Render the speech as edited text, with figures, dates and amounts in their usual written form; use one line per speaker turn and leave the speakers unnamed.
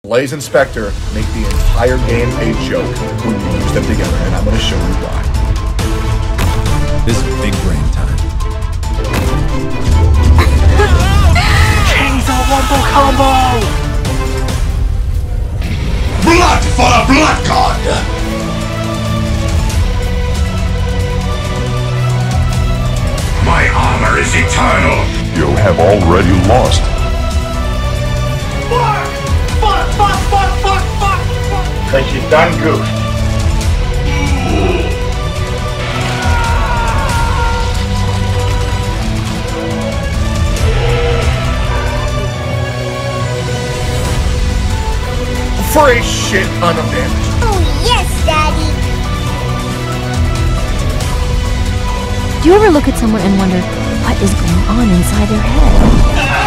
Blaze and Specter make the entire game a joke when you use them together, and I'm going to show you why.
This is big brain time.
Chainsaw Wombo combo!
Blood for the Blood God! My armor is eternal!
You have already lost.
Fuck!
Cause you done goofed. For a shit ton of damage.
Oh yes, Daddy!
Do you ever look at someone and wonder what is going on inside their head?